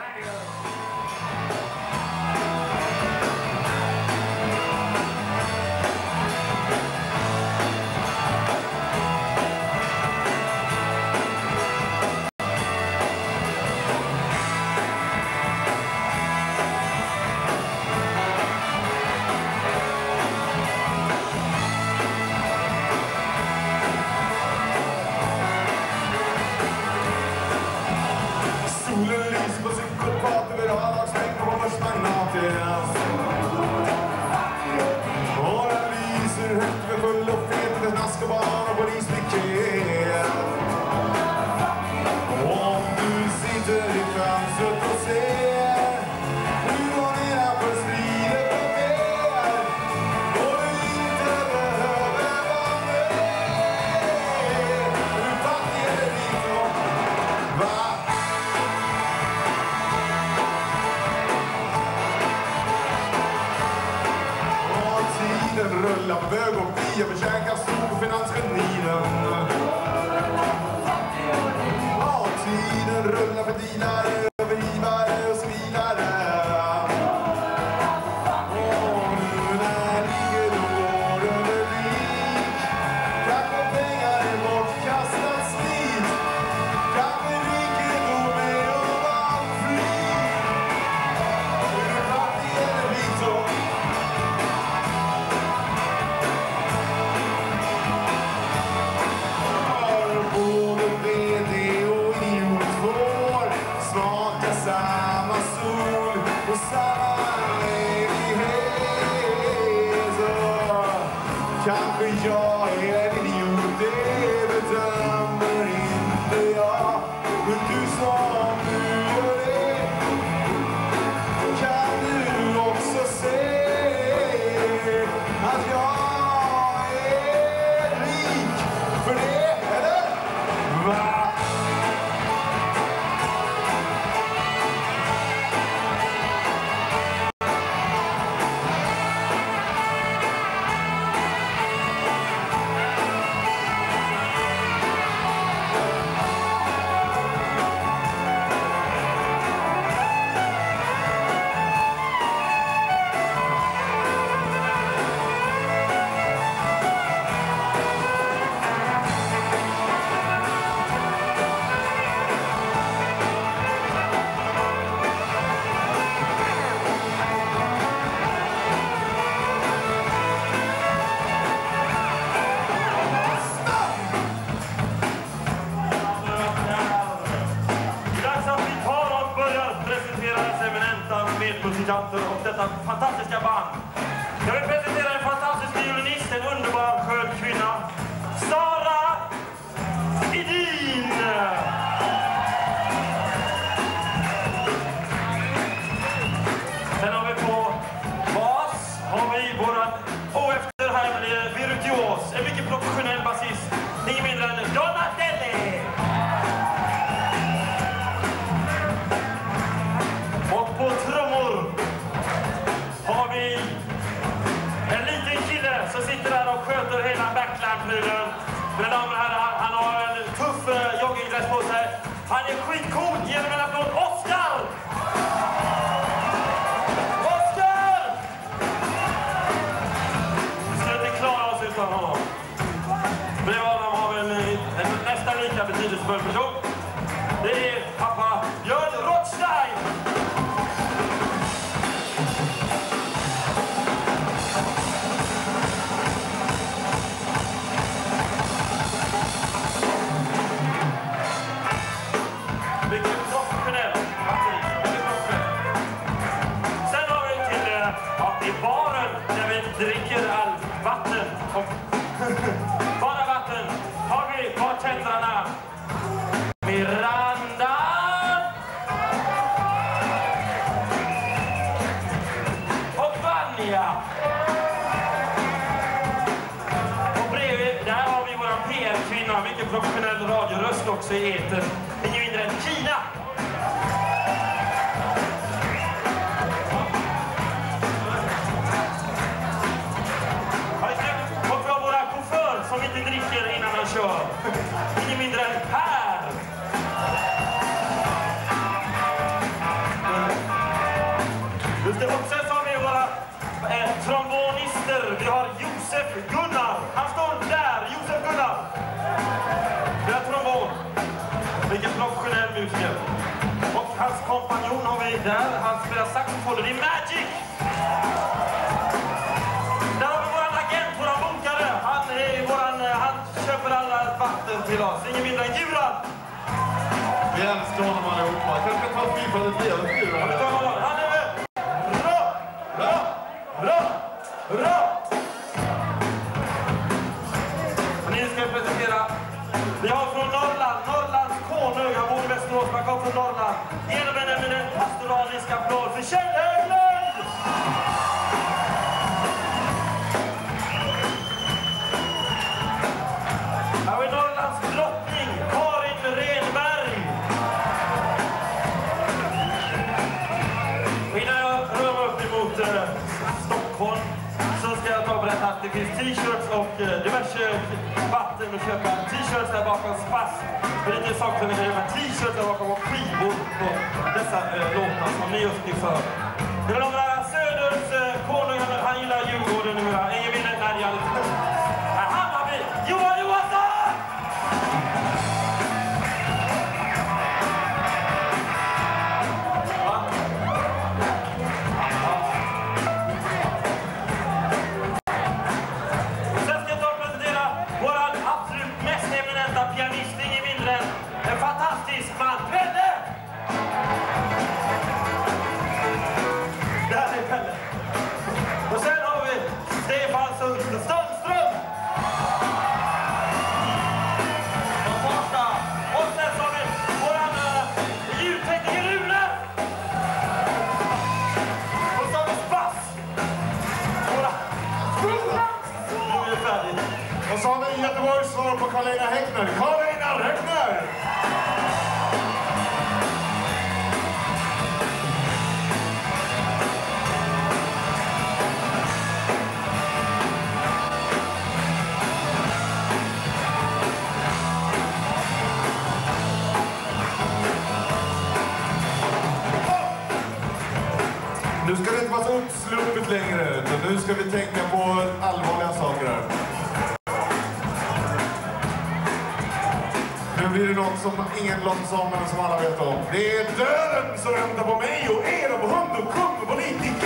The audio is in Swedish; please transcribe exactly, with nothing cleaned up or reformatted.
Bög och vi överkäkar storfinansgeninen. Ja, tiden rullar för dilare, övergivare och så vidare. Och nu när rikedom går över lik, kanske pengar är bortkastat slit, kanske rikedom är ovanfri. Hur fattig är det vi så? Kanske jag är en idiot, det bedömer inte jag. Men du som du gör det, kan du också se att jag är rik för det, eller? Va? Och detta fantastiska band. Jag vill presentera en fantastisk violinist, en underbar skön kvinna, Sara Edin. Sen har vi på bas har vi våran oefterhärmlige virtuos, en mycket professionell basist, ingen mindre än Donatelli. Och på trummor har vi en liten kille som sitter där och sköter hela backline-prylen. Mina damer och herrar, han har en tuff uh, joggingdress på sig. Han är skitcool. Genom en applåd, Oskar! Oskar! Vi ska inte klara oss utan honom. Bredvid honom har vi en, en nästan lika betydelsefull person. Det är pappa Björn Rothstein! Dricker all vatten och bara vatten har vi bartendrarna Miranda och Vanja. Och bredvid där har vi våran P R-kvinna, mycket professionell radioröst också i etern. Ingen mindre än Kina. Som inte dricker innan han kör. Ingen mindre än Per. Och sen så har vi våra eh, trombonister. Vi har Josef Gunnar. Han står där, Josef Gunnar. Det är trombon. Vilken professionell musiker. Och hans kompanjon har vi där. Han spelar saxofon. Det är Magic. Där har vi våran agent, våran bokare. Han, är våran, han köper alla vatten till oss. Ingen mindre än Djuran. Vi älskar honom allihopa. Jag kanske ta tillfället via ett Djuran. Han är väl bra, bra, bra, bra. Och ni ska presentera. Vi har från Norrland, Norrlands konung. Han bor i Västerås, man kommer från Norrland. Genom en eminent pastoralisk applåd för Kjell Höglund! Här har vi Norrlands drottning, Karin Renberg. Och innan jag rör mig upp emot eh, Stockholm så ska jag ta och berätta att det finns t-shirts och eh, diverse vatten att köpa. T-shirts där bakom Spass. För lite saker som vi kan köpa t-shirts där bakom och skivor på dessa eh, låtar som ni just nu för. Det var några Söders eh, konung, han gillar Djurgården numera. Ingen vinner när det gäller till. Här hamnar vi! Johan Johansson! Och så har vi Göteborgs svar på Karl-Einar Häckner. Karl-Einar Häckner! Nu ska det inte vara så uppsluppet längre, utan nu ska vi tänka på allvarliga saker här. Nu blir det något som ingen låtsas om, men som alla vet om. Det är döden som väntar på mig och er och på hund och kung och politik.